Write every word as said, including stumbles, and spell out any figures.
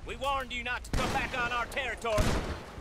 We warned you not to come back on our territory.